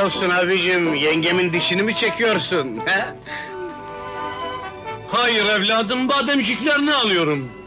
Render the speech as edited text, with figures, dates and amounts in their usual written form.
olsun abicim, yengemin dişini mi çekiyorsun, he? Hayır evladım, bademciklerini alıyorum.